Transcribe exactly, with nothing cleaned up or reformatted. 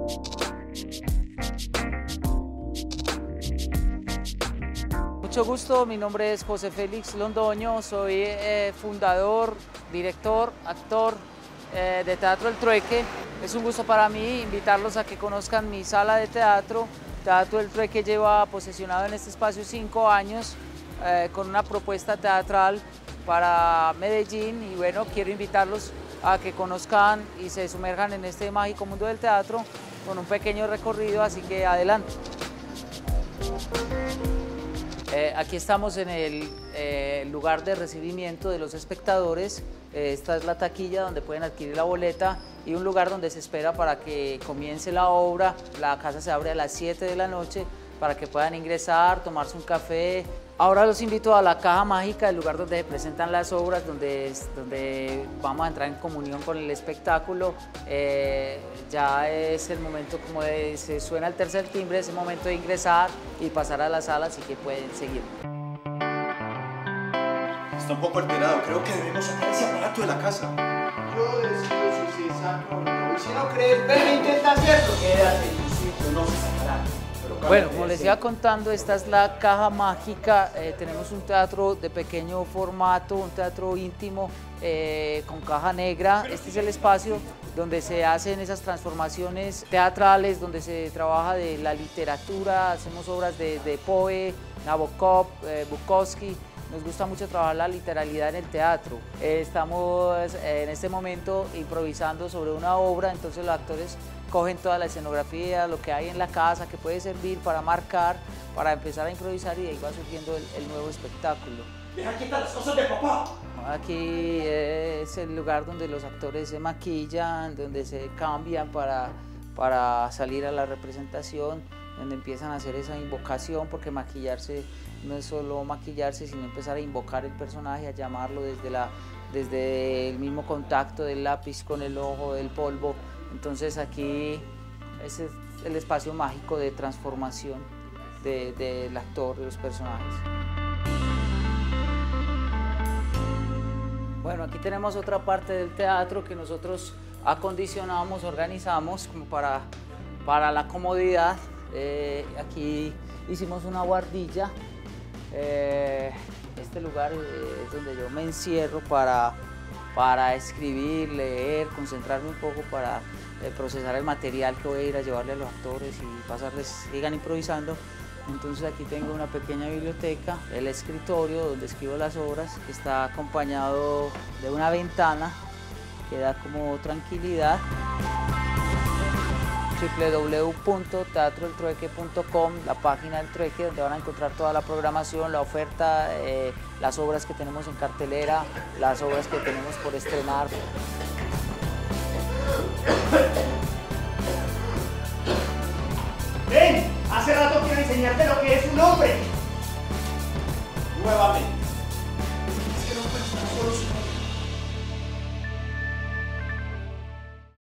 Mucho gusto, mi nombre es José Félix Londoño, soy eh, fundador, director, actor eh, de Teatro El Trueque. Es un gusto para mí invitarlos a que conozcan mi sala de teatro. Teatro El Trueque lleva posesionado en este espacio cinco años eh, con una propuesta teatral para Medellín y bueno, quiero invitarlos a que conozcan y se sumerjan en este mágico mundo del teatro con un pequeño recorrido, así que adelante. Eh, aquí estamos en el eh, lugar de recibimiento de los espectadores. Eh, esta es la taquilla donde pueden adquirir la boleta y un lugar donde se espera para que comience la obra. La casa se abre a las siete de la noche para que puedan ingresar, tomarse un café. Ahora los invito a la Caja Mágica, el lugar donde se presentan las obras, donde, donde vamos a entrar en comunión con el espectáculo. Eh, ya es el momento como de, se suena el tercer timbre, es el momento de ingresar y pasar a la sala, así que pueden seguir. Está un poco alterado, creo que debemos sacar ese aparato de la casa. Yo decido si se saca o no. Y si no crees, ven e intenta hacerlo. Quédate, yo no se sacará. Bueno, como les iba contando, esta es la Caja Mágica. Eh, tenemos un teatro de pequeño formato, un teatro íntimo eh, con caja negra. Este es el espacio donde se hacen esas transformaciones teatrales, donde se trabaja de la literatura, hacemos obras de, de Poe, Nabokov, eh, Bukowski. Nos gusta mucho trabajar la literalidad en el teatro. Eh, estamos eh, en este momento improvisando sobre una obra, entonces los actores cogen toda la escenografía, lo que hay en la casa que puede servir para marcar, para empezar a improvisar y de ahí va surgiendo el, el nuevo espectáculo. ¡Deja quitar las cosas de papá! Aquí es el lugar donde los actores se maquillan, donde se cambian para, para salir a la representación, donde empiezan a hacer esa invocación, porque maquillarse no es solo maquillarse, sino empezar a invocar el personaje, a llamarlo desde, la, desde el mismo contacto del lápiz con el ojo, del polvo. Entonces aquí ese es el espacio mágico de transformación de, del actor, de los personajes. Bueno, aquí tenemos otra parte del teatro que nosotros acondicionamos, organizamos como para, para la comodidad. Eh, aquí hicimos una guardilla. Eh, este lugar es donde yo me encierro para, para escribir, leer, concentrarme un poco para eh, procesar el material que voy a ir a llevarle a los actores y pasarles, sigan improvisando. Entonces aquí tengo una pequeña biblioteca, el escritorio donde escribo las obras, que está acompañado de una ventana que da como tranquilidad. doble u doble u doble u punto teatro el trueque punto com, la página del Trueque, donde van a encontrar toda la programación, la oferta, eh, las obras que tenemos en cartelera, las obras que tenemos por estrenar.